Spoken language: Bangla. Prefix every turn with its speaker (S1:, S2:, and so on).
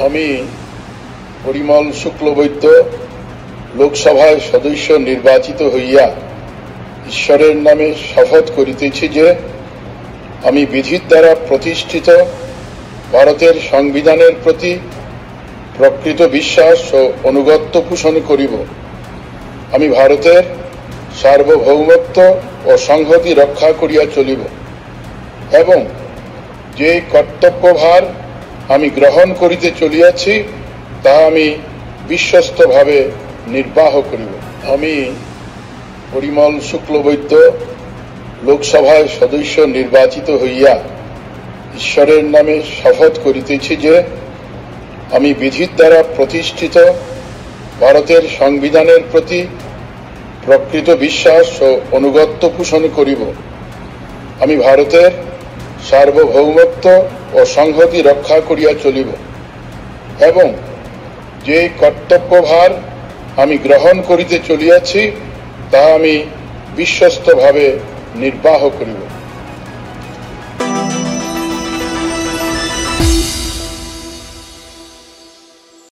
S1: আমি পরিমল শুক্লবৈদ্য লোকসভায় সদস্য নির্বাচিত হইয়া ঈশ্বরের নামে শপথ করিতেছি যে আমি বিধির দ্বারা প্রতিষ্ঠিত ভারতের সংবিধানের প্রতি প্রকৃত বিশ্বাস ও অনুগত্য পোষণ করিব। আমি ভারতের সার্বভৌমত্ব ও সংহতি রক্ষা করিয়া চলিব এবং যে কর্তব্যভার আমি গ্রহণ করিতে চলিয়াছি তা আমি বিশ্বস্তভাবে নির্বাহ করিব। আমি পরিমল শুক্লবৈদ্য লোকসভায় সদস্য নির্বাচিত হইয়া ঈশ্বরের নামে শপথ করিতেছি যে আমি বিধির দ্বারা প্রতিষ্ঠিত ভারতের সংবিধানের প্রতি প্রকৃত বিশ্বাস ও অনুগত্য পোষণ করিব। আমি ভারতের সার্বভৌমত্ব ও সংহতি রক্ষা করিয়া চলিব এবং যে কর্তব্যভার আমি গ্রহণ করিতে চলিয়াছি তা আমি বিশ্বস্তভাবে নির্বাহ করিব।